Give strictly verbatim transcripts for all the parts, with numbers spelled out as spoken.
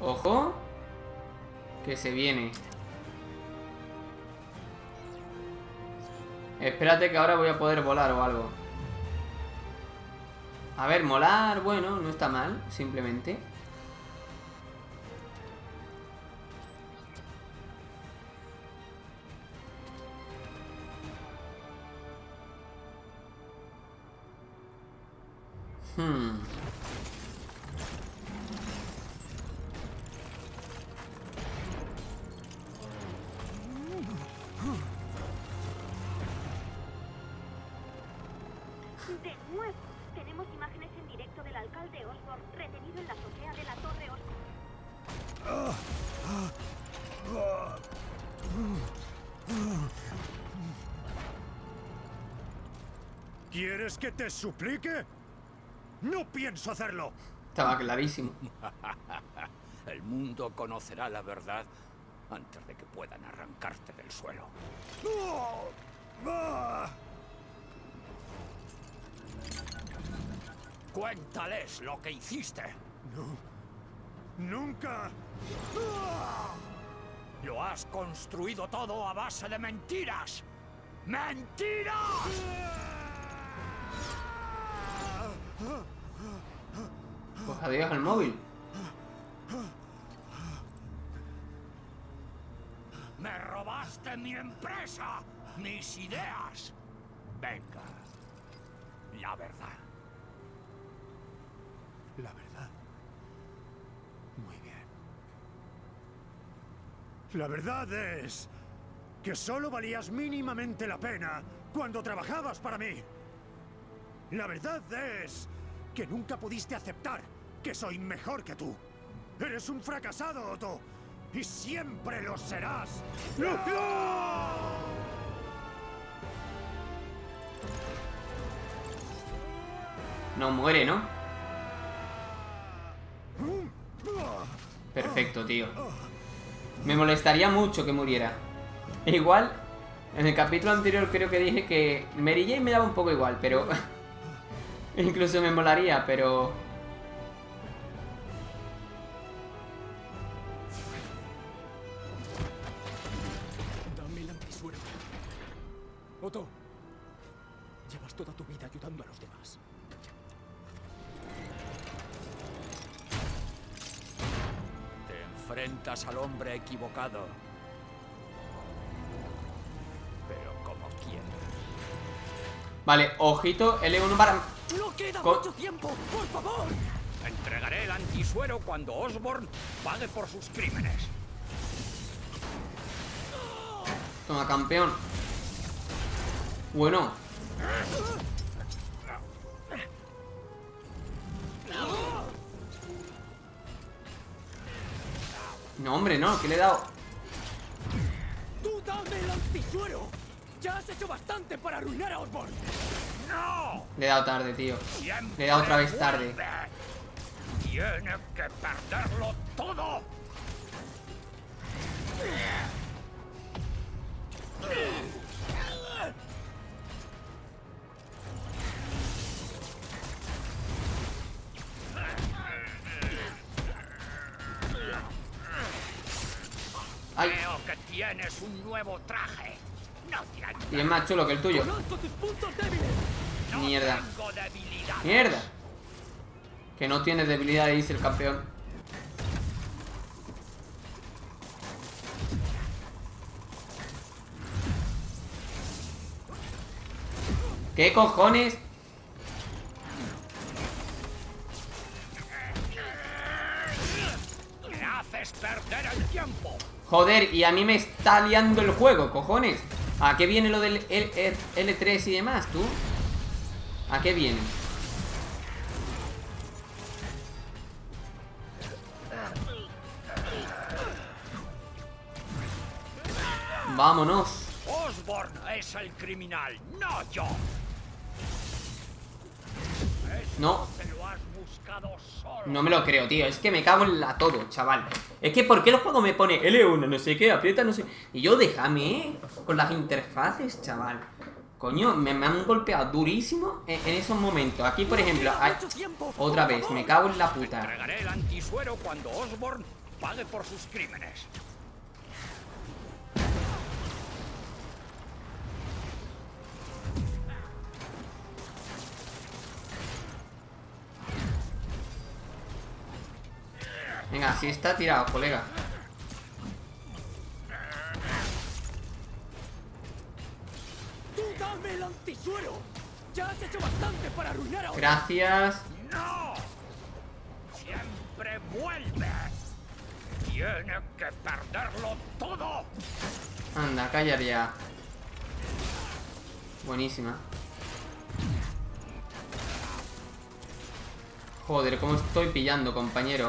Ojo. Que se viene. Espérate que ahora voy a poder volar o algo. A ver, molar, bueno, no está mal, simplemente. Hmm. De nuevo, tenemos imágenes en directo del alcalde Osborn retenido en la azotea de la Torre Osborn. ¿Quieres que te suplique? No pienso hacerlo. Estaba clarísimo. El mundo conocerá la verdad antes de que puedan arrancarte del suelo. ¡Oh! ¡Ah! Cuéntales lo que hiciste. No. Nunca. ¡Ah! Lo has construido todo a base de mentiras. ¡Mentiras! Pues adiós al móvil. Me robaste mi empresa, mis ideas. Venga, la verdad. La verdad. Muy bien. La verdad es que solo valías mínimamente la pena cuando trabajabas para mí. La verdad es que nunca pudiste aceptar que soy mejor que tú. Eres un fracasado, Otto. Y siempre lo serás. No muere, ¿no? Perfecto, tío. Me molestaría mucho que muriera. Igual, en el capítulo anterior creo que dije que Mary Jane me daba un poco igual, pero... incluso me molaría, pero... Dame el antisuero. Otto, llevas toda tu vida ayudando a los demás. Te enfrentas al hombre equivocado. Pero como quieras. Vale, ojito, L uno para... ¡No queda Con... mucho tiempo! ¡Por favor! Entregaré el antisuero cuando Osborn pague por sus crímenes. Toma, campeón. Bueno. No, hombre, no, que le he dado. ¡Tú dame el antisuero! ¡Ya has hecho bastante para arruinar a Osborn! ¡No! Le he dado tarde, tío. Siempre Le he dado otra vez tarde. vuelve. Tiene que perderlo todo. Ay. Creo que tienes un nuevo traje. No te Y es más chulo que el tuyo. ¡Conozco tus puntos débiles! No Mierda. tengo debilidades. Mierda. Que no tienes debilidad, dice el campeón. ¿Qué cojones? Me haces perder el tiempo. Joder, y a mí me está liando el juego, cojones. ¿A qué viene lo del L tres y demás, tú? ¿A qué viene? Vámonos. Osborn es el criminal, no yo. Eso No. te lo has buscado solo. No me lo creo, tío. Es que me cago en la todo, chaval. Es que ¿por qué el juego me pone L uno, no sé qué, aprieta, no sé? Y yo déjame, ¿eh? Con las interfaces, chaval. Coño, me, me han golpeado durísimo en, en esos momentos. Aquí, por ejemplo, hay... otra vez, me cago en la puta. Entregaré el antisuero cuando Osborn pague por sus crímenes. Venga, así está tirado, colega. ¡Tú dame el antisuero! ¡Ya has hecho bastante para arruinar a otro! Gracias. ¡No! ¡Siempre vuelve! ¡Tiene que perderlo todo! Anda, callar ya. Buenísima. Joder, cómo estoy pillando, compañero.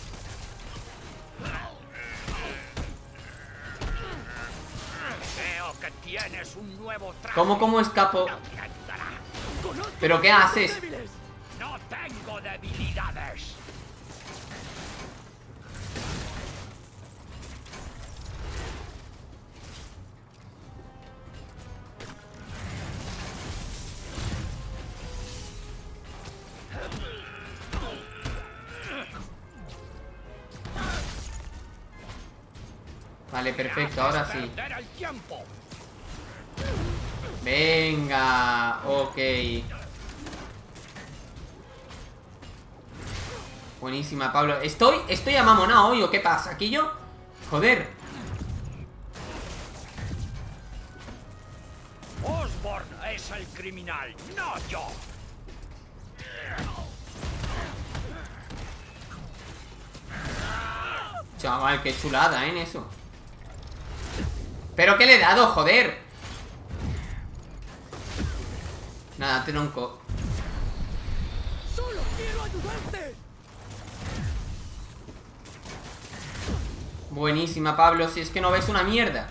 Veo que tienes un nuevo traje. ¿Cómo, cómo escapo? No te ayudará. ¡Conozco ¿Pero qué tus puntos haces? débiles! No tengo debilidades. Vale, perfecto, ahora sí. Perder el tiempo. Venga, ok. Buenísima, Pablo. Estoy, estoy amamonado hoy, ¿o qué pasa? ¿Aquí yo? Joder. Osborn es el criminal, no yo. Chaval, qué chulada, ¿eh? En eso. ¿Pero qué le he dado, joder? Nada, tronco. ¡Solo quiero ayudarte! Buenísima, Pablo. Si es que no ves una mierda.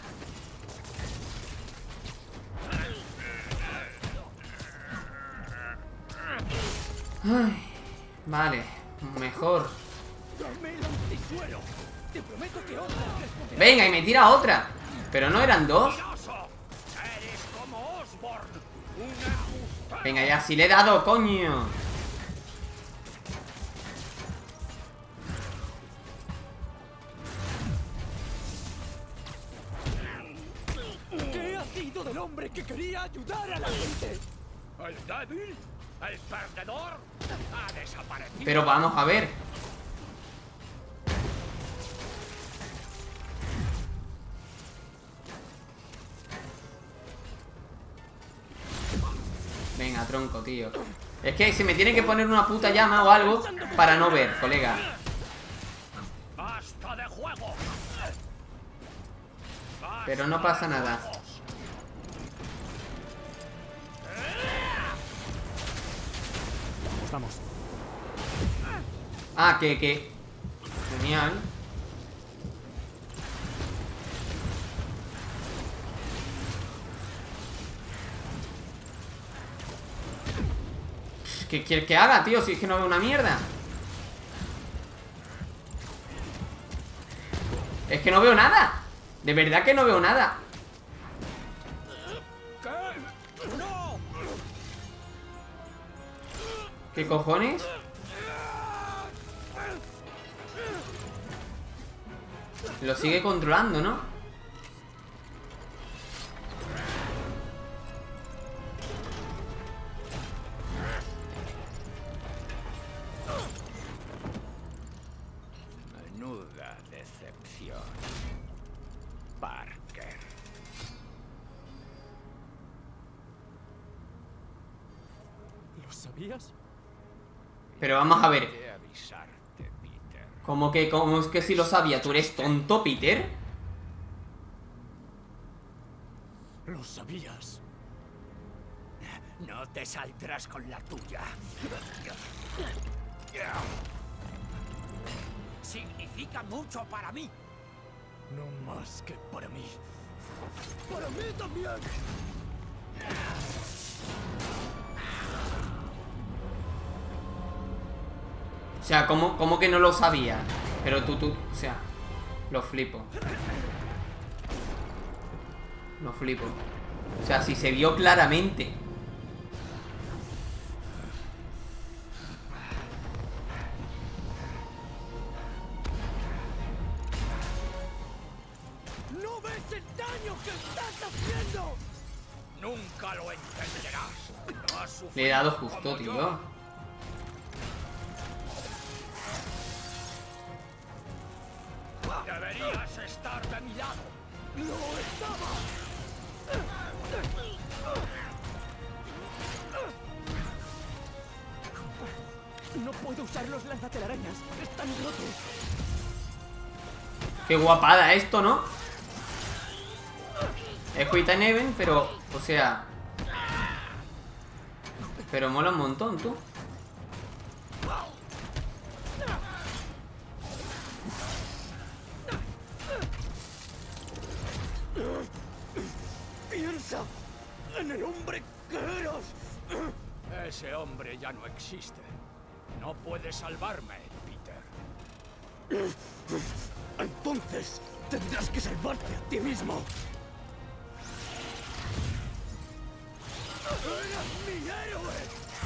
Ay, vale, mejor. ¡Dame el antisuero! Te prometo que otra responderá. Venga, y me tira otra. Pero no eran dos. Mentiroso. Eres como Osborn, un embustero. Venga, ya, si le he dado, coño. ¿Qué ha sido del hombre que quería ayudar a la gente? El débil, el perdedor, ha desaparecido. Pero vamos a ver. Venga, tronco, tío. Es que se me tiene que poner una puta llama o algo para no ver, colega. ¡Basta de juego! Pero no pasa nada. Vamos. Ah, que, que... Genial. ¿Qué quieres que haga, tío? Si es que no veo una mierda. Es que no veo nada. De verdad que no veo nada. ¿Qué? ¡No! ¿Qué cojones? Lo sigue controlando, ¿no? Menuda decepción. Parker. ¿Lo sabías? Pero vamos a ver. De avisarte, Peter. ¿Cómo que, cómo es que si lo sabía? ¿Tú eres tonto, Peter? Lo sabías. No te saldrás con la tuya. Significa mucho para mí. No más que para mí. ¡Para mí también! O sea, ¿cómo, cómo que no lo sabía? Pero tú, tú, o sea, lo flipo. Lo flipo. O sea, si se vio claramente. Nunca lo entenderás. No has sufrido Le he dado justo, como tío. yo. Deberías estar de mi lado. ¡No estaba! No puedo usar los lanzatelarañas. Están rotos. Qué guapada esto, ¿no? Es Quit and Even, pero, o sea... Pero mola un montón, tú. Piensa en el hombre que eras. Ese hombre ya no existe. No puede salvarme, Peter. Entonces tendrás que salvarte a ti mismo. ¡Eras mi héroe!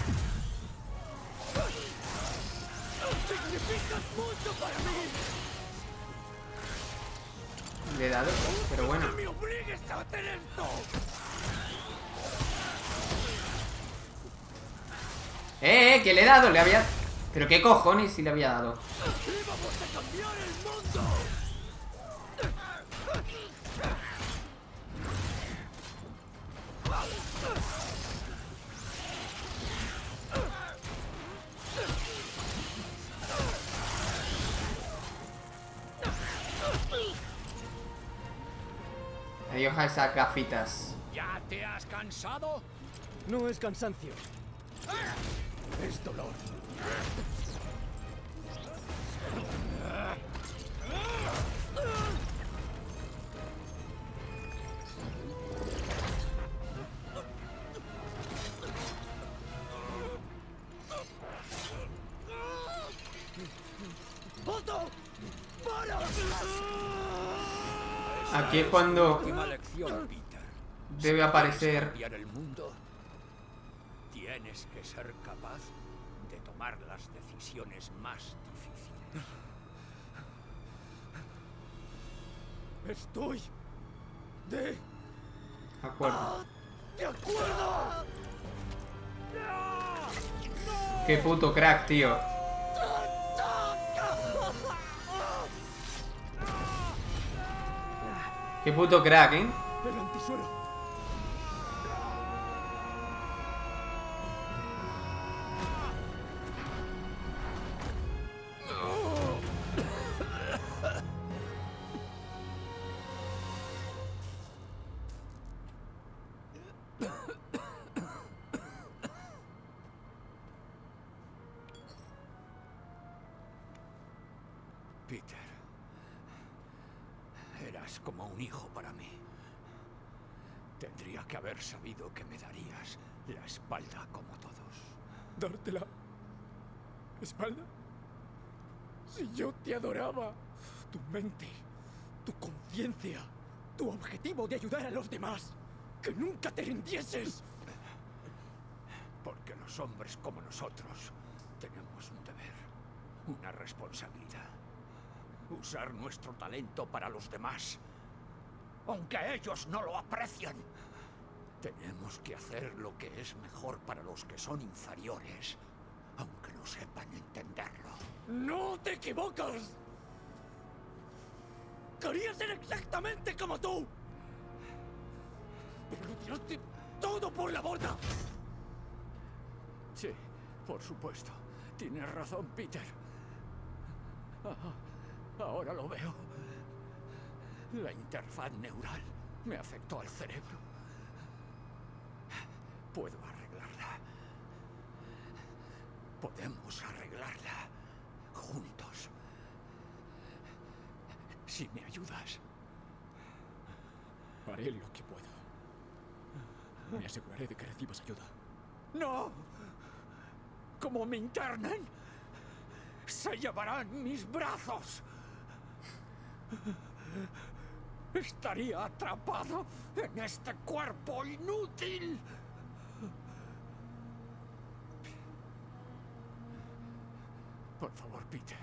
¡Significas mucho para mí! Le he dado, pero bueno. ¡No me obligues a hacer esto! Eh, eh, que le he dado, le había... Pero qué cojones si le había dado. ¡Íbamos a cambiar el mundo! Adiós a esas gafitas. ¿Ya te has cansado? No es cansancio. Es dolor. ¡Otto! ¡Para! Aquí es cuando Última lección, Peter. debe Si aparecer... quieres cambiar el mundo, tienes que ser capaz de tomar las decisiones más difíciles. Estoy de acuerdo. de acuerdo. Qué puto crack, tío. Qué puto crack, ¿eh? El antisuero. Peter, eras como un hijo para mí. Tendría que haber sabido que me darías la espalda como todos. ¿Darte la espalda? Si yo te adoraba. Tu mente, tu conciencia, tu objetivo de ayudar a los demás. Que nunca te rindieses. Porque los hombres como nosotros tenemos un deber, una responsabilidad. Usar nuestro talento para los demás, aunque ellos no lo aprecien. Tenemos que hacer lo que es mejor para los que son inferiores, aunque no sepan entenderlo. ¡No te equivocas! Quería ser exactamente como tú. Pero lo tiraste todo por la borda. Sí, por supuesto. Tienes razón, Peter. Ah, ahora lo veo. La interfaz neural me afectó al cerebro. Puedo arreglarla. Podemos arreglarla juntos. Si me ayudas. Haré lo que pueda. Me aseguraré de que recibas ayuda. ¡No! Como me internen, se llevarán mis brazos. Estaría atrapado en este cuerpo inútil. Por favor, Peter.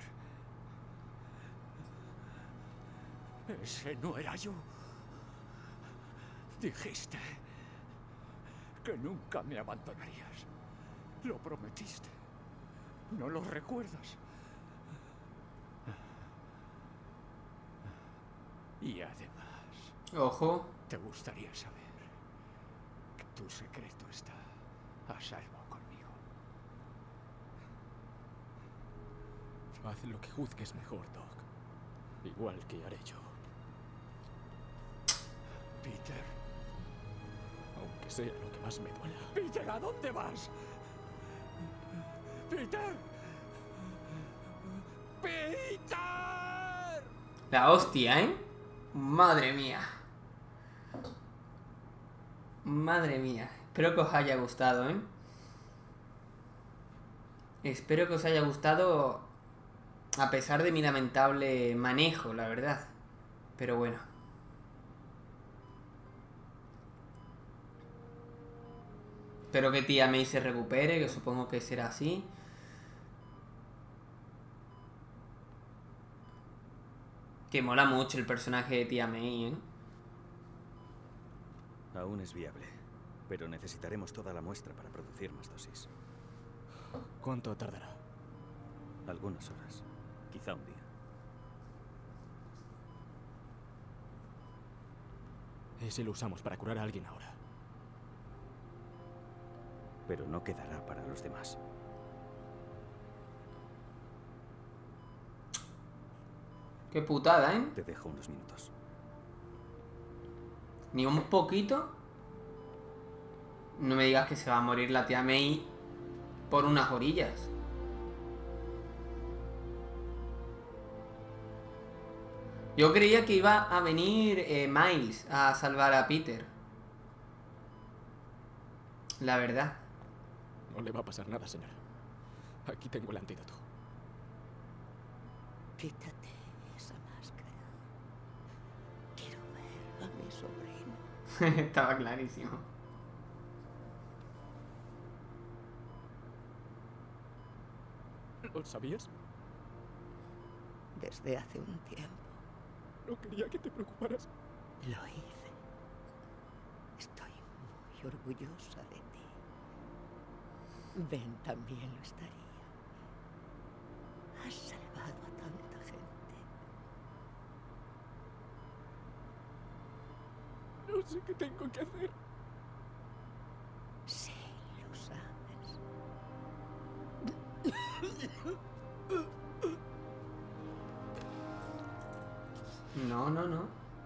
Ese no era yo. Dijiste que nunca me abandonarías. Lo prometiste. ¿No lo recuerdas? Y además... Ojo. Te gustaría saber que tu secreto está a salvo conmigo. Haz lo que juzgues mejor, Doc. Igual que haré yo. Peter. Aunque sea lo que más me duela. Peter, ¿a dónde vas? Peter. Peter. La hostia, ¿eh? Madre mía. Madre mía. Espero que os haya gustado, ¿eh? Espero que os haya gustado a pesar de mi lamentable manejo, la verdad. Pero bueno. Espero que tía May se recupere, que supongo que será así. Que mola mucho el personaje de tía May, ¿eh? Aún es viable, pero necesitaremos toda la muestra para producir más dosis. ¿Cuánto tardará? Algunas horas, quizá un día. ¿Y si lo usamos para curar a alguien ahora? Pero no quedará para los demás. Qué putada, ¿eh? Te dejo unos minutos. Ni un poquito. No me digas que se va a morir la tía May por unas orillas. Yo creía que iba a venir eh, Miles a salvar a Peter. La verdad. No le va a pasar nada, señora. Aquí tengo el antídoto. Quítate esa máscara. Quiero ver a mi sobrino. Estaba clarísimo. ¿Lo sabías? Desde hace un tiempo. No quería que te preocuparas. Lo hice. Estoy muy orgullosa de ti. Ben también lo estaría. Has salvado a tanta gente. No sé qué tengo que hacer. Sí, lo sabes. No, no, no.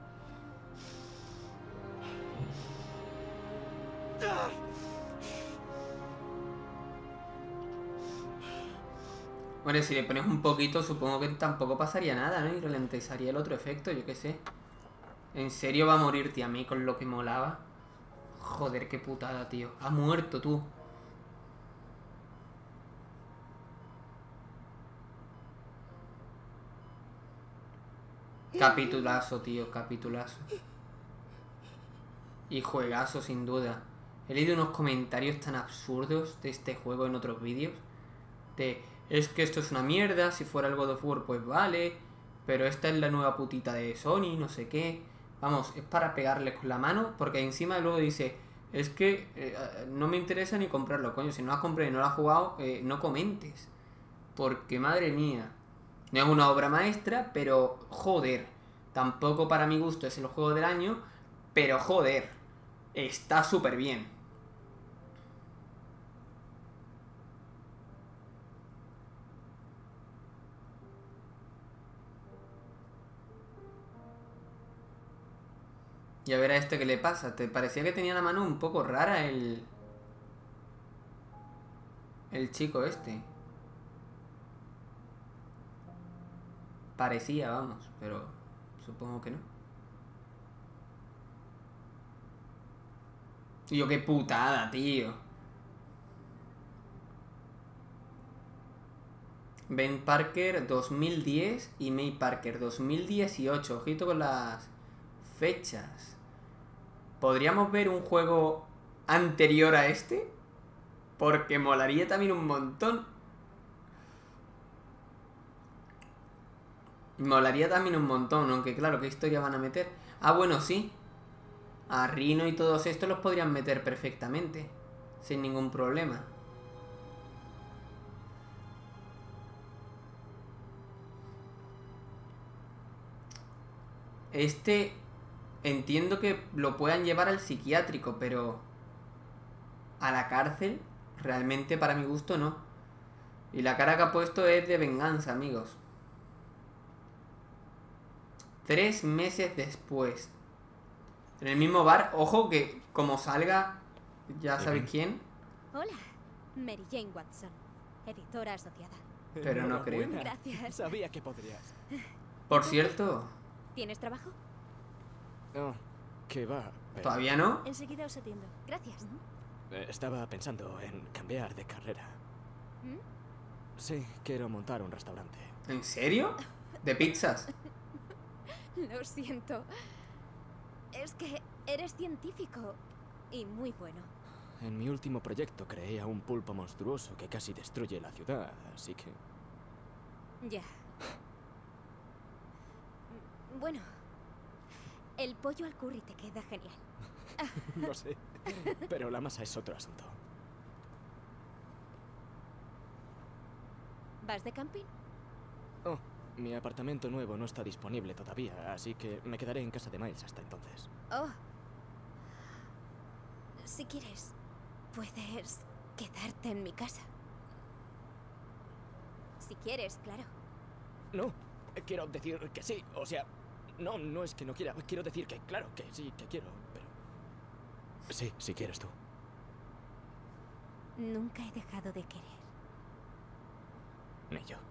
Bueno, si le pones un poquito, supongo que tampoco pasaría nada, ¿no? Y ralentizaría el otro efecto, yo qué sé. ¿En serio va a morir tía May con lo que molaba? Joder, qué putada, tío. Ha muerto, tú. Capitulazo, tío, capitulazo. Y juegazo, sin duda. He leído unos comentarios tan absurdos de este juego en otros vídeos. De, es que esto es una mierda, si fuera el God of War pues vale, pero esta es la nueva putita de Sony, no sé qué. Vamos, es para pegarles con la mano, porque encima luego dice, es que eh, no me interesa ni comprarlo, coño, si no lo has comprado y no lo has jugado, eh, no comentes. Porque, madre mía, no es una obra maestra, pero joder, tampoco para mi gusto es el juego del año, pero joder, está súper bien. Y a ver a este qué le pasa. ¿Te parecía que tenía la mano un poco rara el... el chico este? Parecía, vamos, pero supongo que no. Y yo, qué putada, tío. Ben Parker dos mil diez y May Parker dos mil dieciocho. Ojito con las fechas. ¿Podríamos ver un juego anterior a este? Porque molaría también un montón. Molaría también un montón, aunque claro, ¿qué historia van a meter? Ah, bueno, sí. A Rino y todos estos los podrían meter perfectamente. Sin ningún problema. Este... Entiendo que lo puedan llevar al psiquiátrico, pero... A la cárcel, realmente para mi gusto no. Y la cara que ha puesto es de venganza, amigos. Tres meses después. En el mismo bar, ojo que como salga, ya sabéis quién. Hola, Mary Jane Watson, editora asociada. Pero no creo. Enhorabuena. Gracias. Sabía que podrías. Por cierto, ¿Tienes trabajo? No, que va. pero, ¿todavía no? Enseguida os atiendo. Gracias. eh, Estaba pensando en cambiar de carrera. ¿Mm? Sí, quiero montar un restaurante. ¿En serio? ¿De pizzas? Lo siento. Es que eres científico y muy bueno. En mi último proyecto creé a un pulpo monstruoso que casi destruye la ciudad, así que... Ya. Bueno, el pollo al curry te queda genial. No sé, pero la masa es otro asunto. ¿Vas de camping? Oh, mi apartamento nuevo no está disponible todavía, así que me quedaré en casa de Miles hasta entonces. Oh. Si quieres, puedes quedarte en mi casa. Si quieres, claro. No, quiero decir que sí, o sea... No, no es que no quiera, quiero decir que claro, que sí, que quiero, pero... Sí, si quieres tú. Nunca he dejado de querer. Ni yo.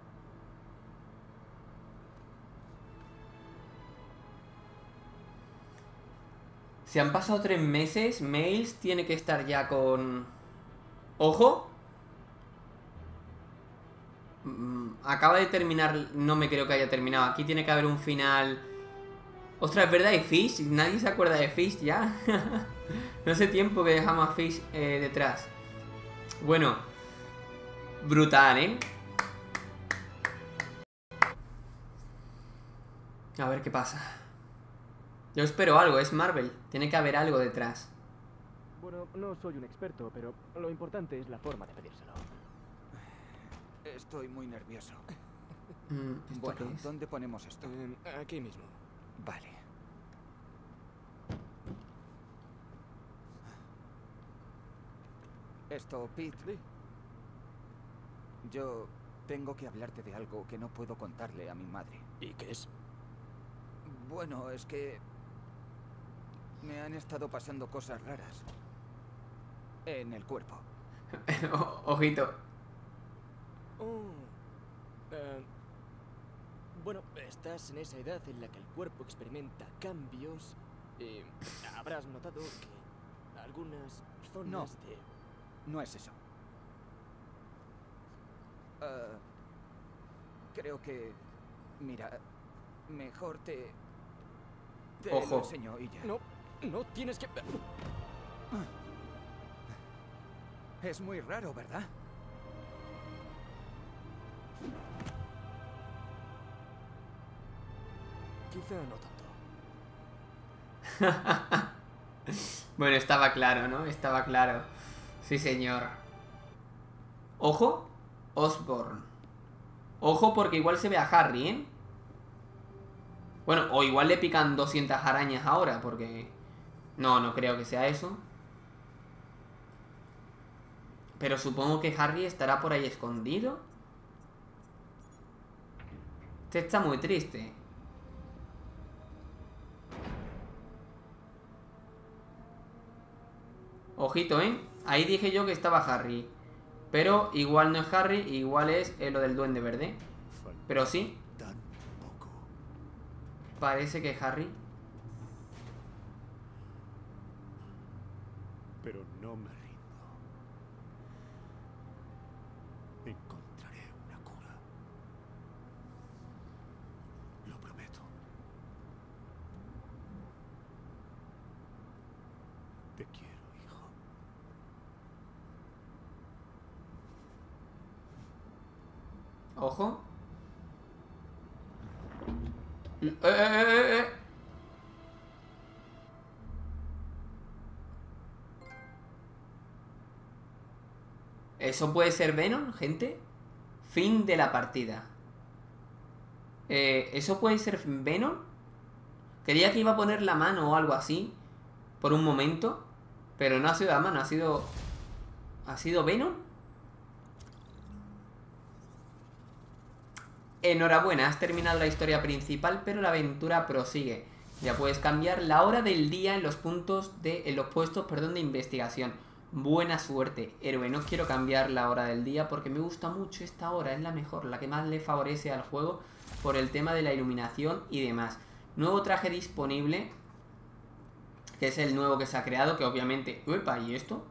Si han pasado tres meses, Miles tiene que estar ya con... ¡Ojo! Mm, acaba de terminar... No me creo que haya terminado. Aquí tiene que haber un final... Ostras, es verdad, y Fish. Nadie se acuerda de Fish ya. No hace tiempo que dejamos a Fish eh, detrás. Bueno. Brutal, ¿eh? A ver qué pasa. Yo espero algo, es Marvel. Tiene que haber algo detrás. Bueno, no soy un experto, pero lo importante es la forma de pedírselo. Estoy muy nervioso. Mm, ¿esto Bueno, qué es? ¿dónde ponemos esto? Eh, aquí mismo. Vale. Esto, Pete. Sí. Yo tengo que hablarte de algo que no puedo contarle a mi madre. ¿Y qué es? Bueno, es que me han estado pasando cosas raras en el cuerpo. O- Ojito. Oh. Eh, bueno, estás en esa edad en la que el cuerpo experimenta cambios y habrás notado que algunas zonas No. de... No es eso. Ah, creo que... Mira, mejor te... Te Ojo. lo enseño y ya. No, no tienes que... Es muy raro, ¿verdad? Quizá no tanto. Bueno, estaba claro, ¿no? Estaba claro. Sí, señor. Ojo, Osborn. Ojo porque igual se ve a Harry, ¿eh? Bueno, o igual le pican doscientas arañas ahora, porque... No, no creo que sea eso. Pero supongo que Harry estará por ahí escondido. Este está muy triste. Ojito, ¿eh? Ahí dije yo que estaba Harry. Pero igual no es Harry, igual es eh, lo del duende verde. Pero sí, Tan poco. parece que es Harry. Pero no me rindo. Encontraré una cura. Lo prometo. Te quiero, hijo. Ojo. Eh, eh, eh, eh. ¿Eso puede ser Venom, gente? Fin de la partida. Eh, ¿Eso puede ser Venom? Quería que iba a poner la mano o algo así. Por un momento. Pero no ha sido la mano, ha sido... ¿Ha sido Venom? Enhorabuena, has terminado la historia principal, pero la aventura prosigue. Ya puedes cambiar la hora del día en los puntos de... En los puestos, perdón, de investigación. Buena suerte, héroe. No quiero cambiar la hora del día porque me gusta mucho esta hora. Es la mejor, la que más le favorece al juego por el tema de la iluminación y demás. Nuevo traje disponible, que es el nuevo que se ha creado, que obviamente... Uepa, ¿y esto?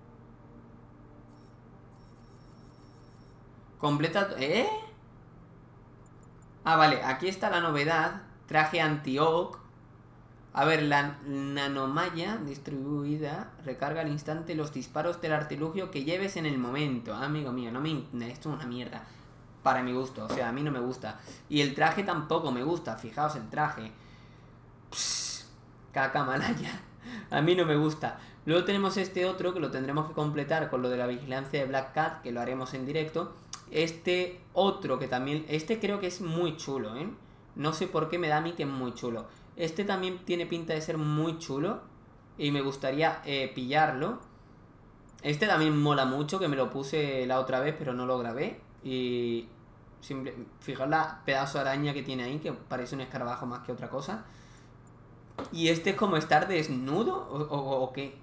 Completa... ¿Eh? Ah, vale, aquí está la novedad. Traje anti-oak. A ver, la nanomalla distribuida recarga al instante los disparos del artilugio que lleves en el momento. Amigo mío, no me... Esto es una mierda. Para mi gusto, o sea, a mí no me gusta. Y el traje tampoco me gusta, fijaos el traje. Psst, caca malaya. A mí no me gusta. Luego tenemos este otro que lo tendremos que completar con lo de la vigilancia de Black Cat, que lo haremos en directo. Este otro que también... Este creo que es muy chulo, ¿eh? No sé por qué me da a mí que es muy chulo. Este también tiene pinta de ser muy chulo y me gustaría eh, pillarlo. Este también mola mucho, que me lo puse la otra vez pero no lo grabé. Y... Simple... Fijaos la pedazo de araña que tiene ahí, que parece un escarabajo más que otra cosa. Y este es como estar desnudo o, o, o qué.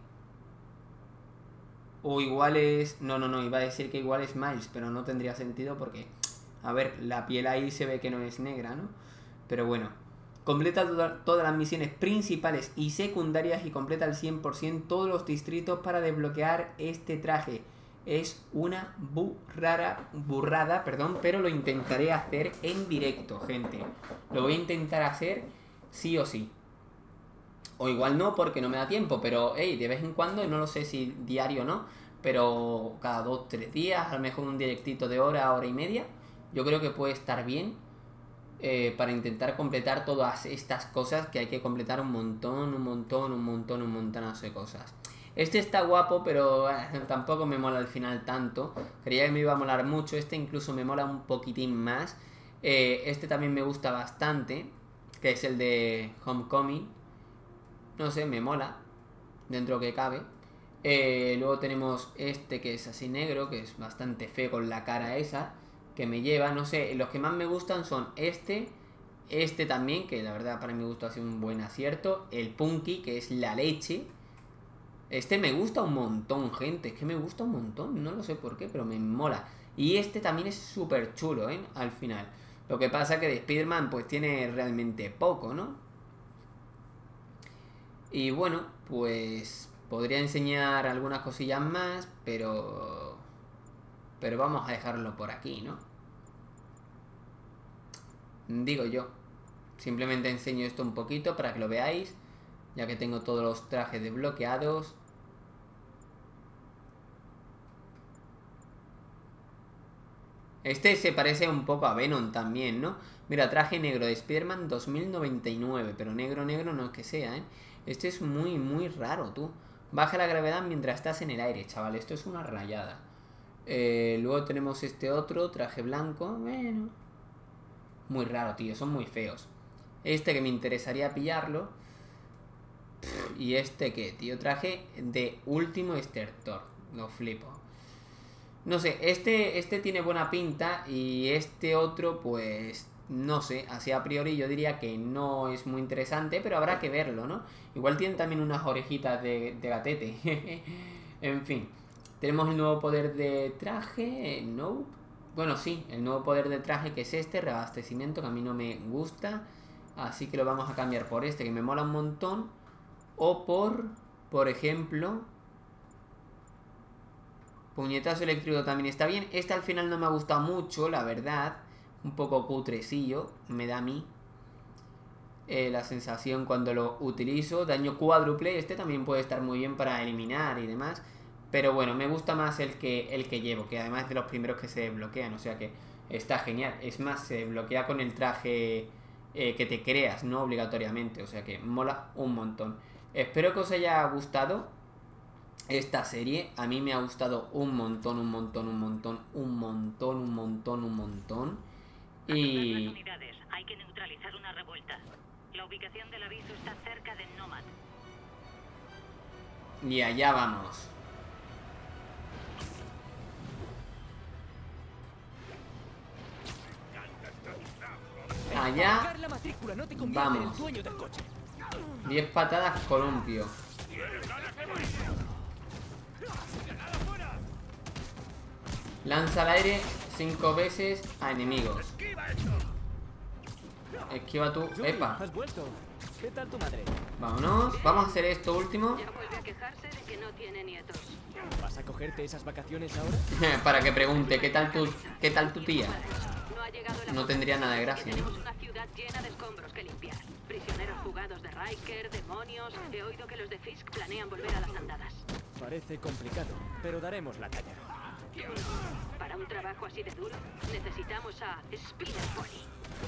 O igual es... No, no, no, iba a decir que igual es Miles, pero no tendría sentido porque... A ver, la piel ahí se ve que no es negra, ¿no? Pero bueno. Completa toda, todas las misiones principales y secundarias y completa al cien por ciento todos los distritos para desbloquear este traje. Es una burrada, burrada, perdón, pero lo intentaré hacer en directo, gente. Lo voy a intentar hacer sí o sí. O igual no, porque no me da tiempo, pero hey, de vez en cuando, no lo sé si diario o no, pero cada dos, tres días, a lo mejor un directito de hora, hora y media, yo creo que puede estar bien. Eh, para intentar completar todas estas cosas que hay que completar un montón, un montón, un montón, un montonazo de cosas. Este está guapo, pero eh, tampoco me mola al final tanto. Creía que me iba a molar mucho. Este incluso me mola un poquitín más. Eh, este también me gusta bastante, que es el de Homecoming. No sé, me mola, dentro que cabe. Eh, luego tenemos este que es así negro, que es bastante feo con la cara esa, que me lleva, no sé, los que más me gustan son este, este también, que la verdad para mi gusto ha sido un buen acierto, el Punky, que es la leche. Este me gusta un montón, gente, es que me gusta un montón, no lo sé por qué, pero me mola. Y este también es súper chulo, ¿eh? Al final. Lo que pasa que de Spider-Man pues tiene realmente poco, ¿no? Y bueno, pues podría enseñar algunas cosillas más, pero... Pero vamos a dejarlo por aquí, ¿no? Digo yo. Simplemente enseño esto un poquito para que lo veáis, ya que tengo todos los trajes desbloqueados. Este se parece un poco a Venom también, ¿no? Mira, traje negro de Spider-Man dos mil noventa y nueve, pero negro, negro no es que sea, ¿eh? Este es muy, muy raro, tú. Baja la gravedad mientras estás en el aire, chaval. Esto es una rayada. Eh, luego tenemos este otro, traje blanco. Bueno, muy raro, tío, son muy feos. Este que me interesaría pillarlo. Pff, y este que, tío, traje de último estertor. Lo flipo. No sé, este, este tiene buena pinta. Y este otro, pues, no sé, así a priori yo diría que no es muy interesante, pero habrá que verlo, ¿no? Igual tiene también unas orejitas de, de gatete. En fin. Tenemos el nuevo poder de traje, no, bueno sí, el nuevo poder de traje que es este, reabastecimiento, que a mí no me gusta, así que lo vamos a cambiar por este que me mola un montón, o por, por ejemplo, puñetazo eléctrico también está bien. Este al final no me ha gustado mucho, la verdad, un poco cutrecillo, me da a mí eh, la sensación cuando lo utilizo. Daño cuádruple, este también puede estar muy bien para eliminar y demás. Pero bueno, me gusta más el que, el que llevo, que además es de los primeros que se desbloquean, o sea que está genial. Es más, se desbloquea con el traje eh, que te creas, no obligatoriamente, o sea que mola un montón. Espero que os haya gustado esta serie. A mí me ha gustado un montón, un montón, un montón, un montón, un montón, un montón. Y... unidades. Hay que neutralizar una revuelta. La ubicación del aviso está cerca de Nomad. Y allá vamos. Allá Pagar la matrícula no te convierte en el vamos. dueño del coche. diez patadas columpio. Lanza al aire cinco veces a enemigos. Esquiva tú. Epa. ¿Has vuelto? ¿Qué tal tu madre? Vámonos. Vamos a hacer esto último. Ya vuelve a quejarse de que no tiene nietos. ¿Vas a cogerte esas vacaciones ahora? Para que pregunte, ¿qué tal tu, qué tal tu tía? No ha llegado la No tendría nada de gracia, ¿no? Tenemos una ciudad llena de escombros que limpiar. Prisioneros fugados de Riker, demonios. He oído que los de Fisk planean volver a las andadas. Parece complicado, pero daremos la talla. Para un trabajo así de duro, necesitamos a Spider Pony.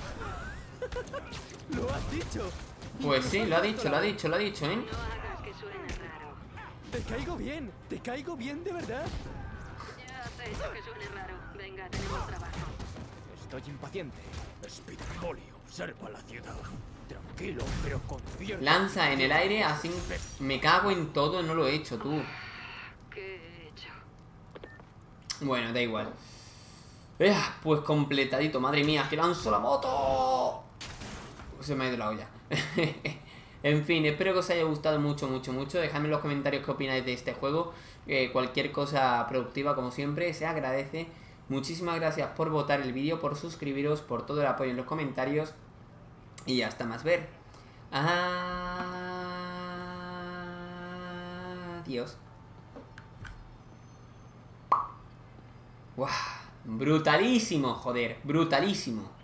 ¡Lo has dicho! Pues sí, lo ha dicho, lo ha dicho, lo ha dicho, ¿eh? No hagas que suene raro. ¡Te caigo bien! ¿Te caigo bien de verdad? Ya has hecho que suene raro. Venga, tenemos trabajo. Estoy impaciente. Spider Pony observa la ciudad. Tranquilo, pero con cierta... Lanza en el aire así. Me cago en todo, no lo he hecho, tú. ¿Qué he hecho? Bueno, da igual. Eh, pues completadito, madre mía, que lanzo la moto. Se me ha ido la olla. En fin, espero que os haya gustado mucho, mucho, mucho. Dejadme en los comentarios qué opináis de este juego. eh, Cualquier cosa productiva, como siempre, se agradece. Muchísimas gracias por votar el vídeo, por suscribiros, por todo el apoyo en los comentarios. Y hasta más ver. Adiós. ¡Wow! Brutalísimo, joder, brutalísimo.